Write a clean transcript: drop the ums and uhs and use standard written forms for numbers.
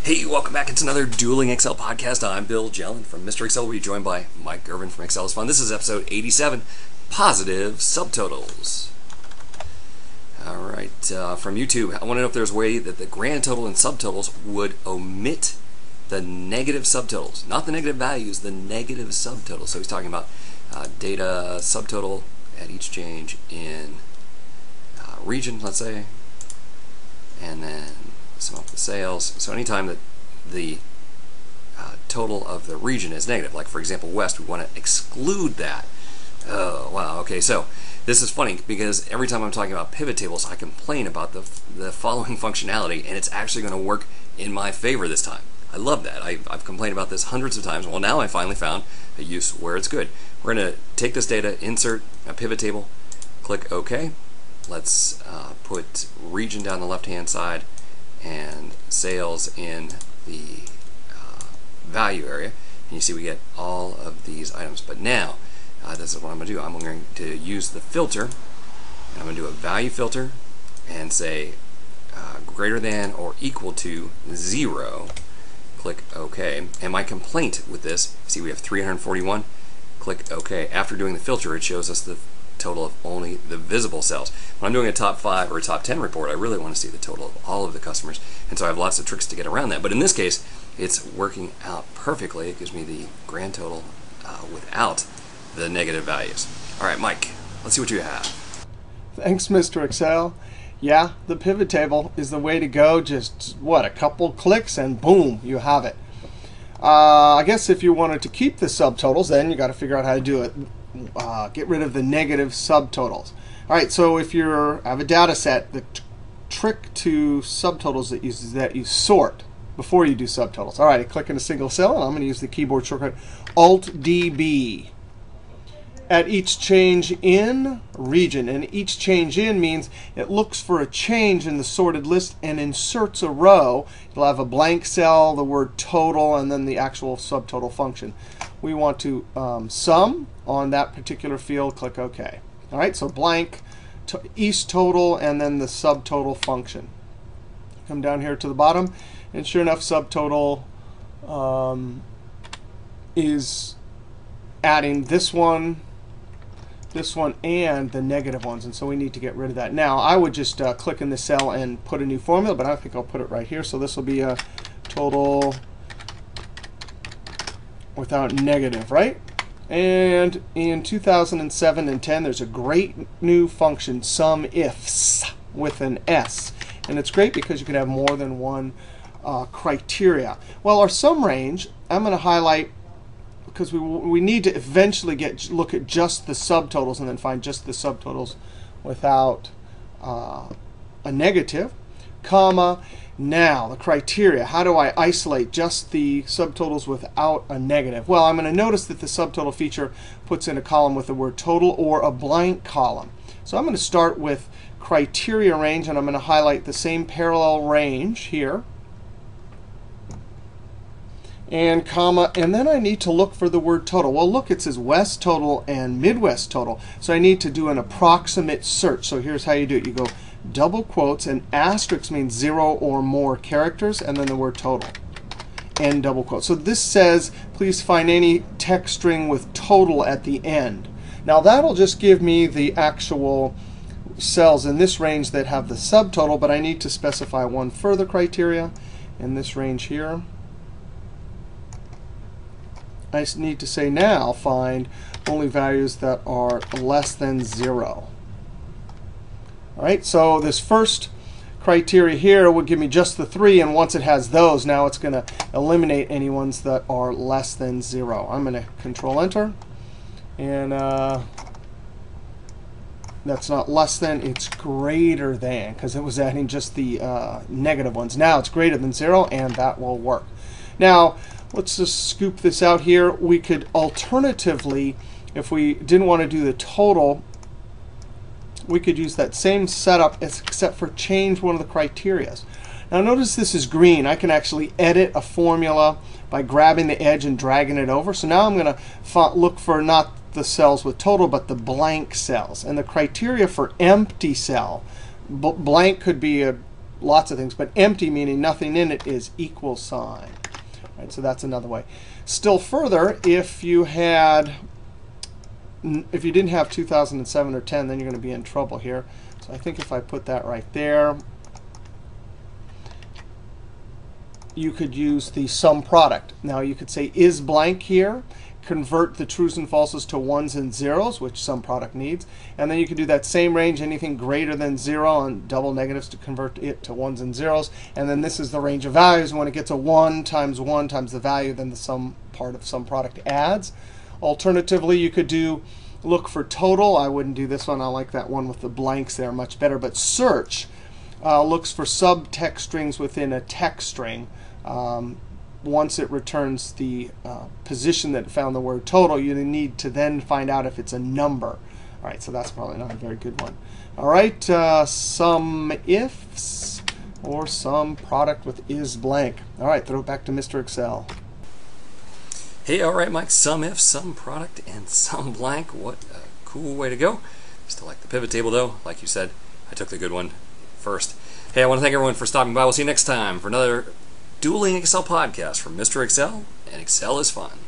Hey, welcome back. It's another Dueling Excel podcast. I'm Bill Jelen from MrExcel. We'll be joined by Mike Girvin from Excel is Fun. This is episode 87, Positive Subtotals. All right, from YouTube, I want to know if there's a way that the grand total and subtotals would omit the negative subtotals. Not the negative values, the negative subtotals. So he's talking about data subtotal at each change in region, let's say, and then sum up the sales. So anytime that the total of the region is negative, like for example West, we want to exclude that. Oh wow, okay, so this is funny because every time I'm talking about pivot tables I complain about the following functionality, and it's actually going to work in my favor this time. I love that. I've complained about this hundreds of times. Well, now I finally found a use where it's good. We're going to take this data, insert a pivot table, click OK. Let's put region down the left hand side and sales in the value area, and you see we get all of these items. But now this is what I'm going to do. I'm going to use the filter, and I'm going to do a value filter and say greater than or equal to 0. Click OK. And my complaint with this, see we have 341. Click OK. After doing the filter, it shows us the total of only the visible cells. When I'm doing a top 5 or a top 10 report, I really want to see the total of all of the customers, and so I have lots of tricks to get around that. But in this case, it's working out perfectly. It gives me the grand total without the negative values. All right, Mike, let's see what you have. Thanks, Mr. Excel. Yeah, the pivot table is the way to go. Just, what, a couple clicks and boom, you have it. I guess if you wanted to keep the subtotals, then you got to figure out how to do it. Get rid of the negative subtotals. All right, so if you have a data set, the trick to subtotals is that you sort before you do subtotals. All right, I click in a single cell, and I'm going to use the keyboard shortcut Alt-DB. At each change in region, and each change in means it looks for a change in the sorted list and inserts a row. You'll have a blank cell, the word total, and then the actual subtotal function. We want to sum on that particular field. Click OK. All right, so blank, east total, and then the subtotal function. Come down here to the bottom, and sure enough, subtotal is adding this one, and the negative ones, and so we need to get rid of that. Now, I would just click in the cell and put a new formula, but I think I'll put it right here. So this will be a total without negative, right? And in 2007 and 10, there's a great new function, SUMIFS, with an S. And it's great because you can have more than one criteria. Well, our sum range, I'm going to highlight, because we need to eventually look at just the subtotals and then find just the subtotals without a negative, comma. Now, the criteria. How do I isolate just the subtotals without a negative? Well, I'm going to notice that the subtotal feature puts in a column with the word total or a blank column. So I'm going to start with criteria range, and I'm going to highlight the same parallel range here, and comma, and then I need to look for the word total. Well, look, it says West total and Midwest total. So I need to do an approximate search. So here's how you do it. You go double quotes, and asterisk means 0 or more characters, and then the word total, and double quotes. So this says, please find any text string with total at the end. Now that'll just give me the actual cells in this range that have the subtotal, but I need to specify one further criteria in this range here. I need to say now find only values that are less than 0. All right, so this first criteria here would give me just the 3, and once it has those, now it's going to eliminate any ones that are less than 0. I'm going to Control Enter, and that's not less than, it's greater than, because it was adding just the negative ones. Now it's greater than 0, and that will work. Now, let's just scoop this out here. We could alternatively, if we didn't want to do the total, we could use that same setup except for change one of the criteria. Now notice this is green. I can actually edit a formula by grabbing the edge and dragging it over. So now I'm going to look for not the cells with total, but the blank cells. And the criteria for empty cell, blank could be a lots of things, but empty, meaning nothing in it, is equal sign. Right, so that's another way. Still further, if you didn't have 2007 or 10, then you're going to be in trouble here. So I think if I put that right there, you could use the sum product. Now you could say is blank here, convert the trues and falses to ones and zeros, which sum product needs. And then you could do that same range, anything greater than 0 and double negatives to convert it to ones and zeros. And then this is the range of values. When it gets a 1 times the value, then the sum part of sum product adds. Alternatively, you could do look for total. I wouldn't do this one. I like that one with the blanks there much better. But search looks for subtext strings within a text string. Once it returns the position that it found the word total, you need to then find out if it's a number. All right, so that's probably not a very good one. All right, sum ifs or sum product with is blank. All right, throw it back to Mr. Excel. Hey, all right, Mike, sum if, sum product, and sum blank. What a cool way to go. Still like the pivot table, though. Like you said, I took the good one first. Hey, I want to thank everyone for stopping by. We'll see you next time for another Dueling Excel podcast from Mr. Excel, and Excel is fun.